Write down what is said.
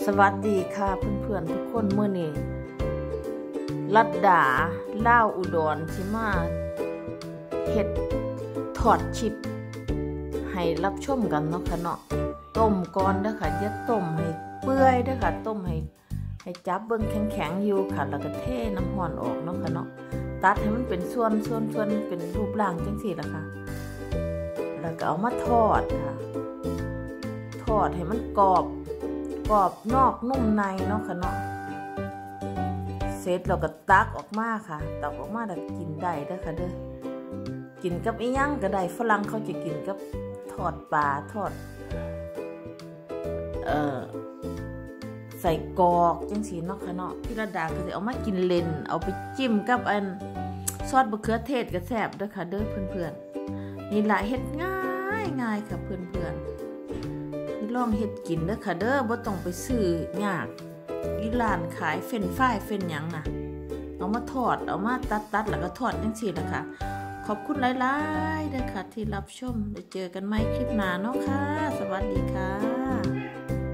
สวัสดีค่ะเพื่อนๆทุกคนเมื่อนี้ลัดดาล่าวอุดรสิมาเฮ็ดทอดชิปให้รับชมกันเนาะค่ะเนาะต้มก่อนเด้อค่ะอย่าต้มให้เปื่อยเด้อค่ะต้มให้จับเบิ่งแข็งๆอยู่ค่ะแล้วก็เทน้ำร้อนออกเนาะค่ะเนาะตัดให้มันเป็นส่วนเป็นรูปร่างจังซี่ล่ะค่ะแล้วก็เอามาทอดค่ะทอดให้มันกรอบนอกนุ่มในเนาะค่ะเนาะเสร็จเราก็ตักออกมาค่ะตักออกมาแล้วกินได้เด้อค่ะเด้อกินกับอีหยังก็ได้ฝรั่งเขาจะกินกับทอดปลาทอดใส่กรอกจังสีเนาะค่ะเนาะพี่ระดาก็จะเอามากินเล่นเอาไปจิ้มกับซอสมะเขือเทศก็แซ่บเด้อค่ะเด้อเพื่อนๆนี่แหละเฮ็ดง่ายค่ะเพื่อนๆนี่ลองเฮ็ดกินเด้อค่ะเด้อบ่ต้องไปซื้อยากอีร้านขายเฟรนช์ฟรายเฟรนหยังน่ะเอามาทอดเอามาตัดแล้วก็ทอดจังซี่ล่ะค่ะขอบคุณหลายๆเด้อค่ะที่รับชมได้เจอกันใหม่คลิปหน้าเนาะค่ะสวัสดีค่ะ